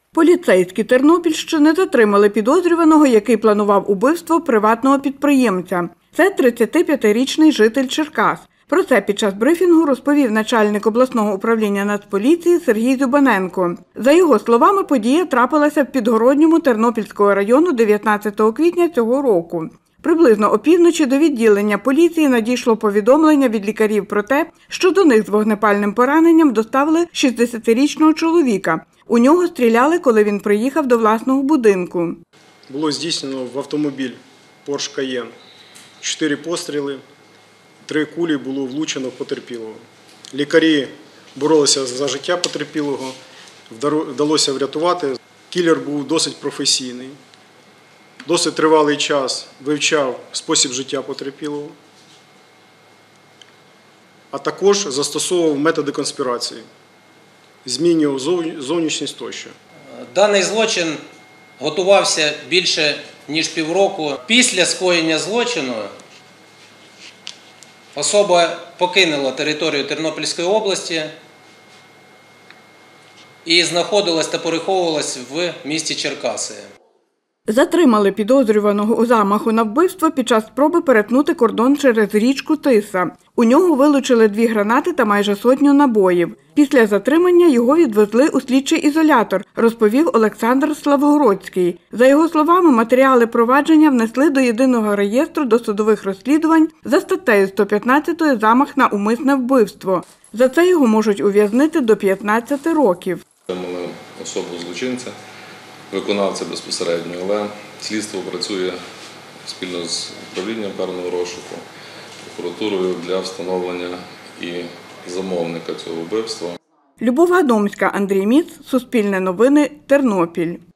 Поліцейські Тернопільщини затримали підозрюваного, який планував убивство приватного підприємця. Це 35-річний житель Черкас. Про це під час брифінгу розповів начальник обласного управління Нацполіції Сергій Зюбаненко. За його словами, подія трапилася в Підгородньому Тернопільського району 19 квітня цього року. Приблизно опівночі до відділення поліції надійшло повідомлення від лікарів про те, що до них з вогнепальним пораненням доставили 60-річного чоловіка. У нього стріляли, коли він приїхав до власного будинку. Було здійснено в автомобіль Porsche Cayenne 4 постріли, 3 кулі було влучено в потерпілого. Лікарі боролися за життя потерпілого, вдалося врятувати. Кілер був досить професійний, досить тривалий час вивчав спосіб життя потерпілого, а також застосовував методи конспірації, змінював зовнішність тощо. Даний злочин готувався більше ніж півроку. Після скоєння злочину особа покинула територію Тернопільської області і знаходилась та переховувалась в місті Черкаси. Затримали підозрюваного у замаху на вбивство під час спроби перетнути кордон через річку Тиса. У нього вилучили 2 гранати та майже 100 набоїв. Після затримання його відвезли у слідчий ізолятор, розповів Олександр Славгородський. За його словами, матеріали провадження внесли до єдиного реєстру досудових розслідувань за статтею 115 «Замах на умисне вбивство». За це його можуть ув'язнити до 15 років. Ми особу злочинця, виконавця безпосередньо, але слідство працює спільно з управлінням карного розшуку, прокуратурою для встановлення і замовника цього вбивства. Любов Гадомська, Андрій Міц, Суспільне новини, Тернопіль.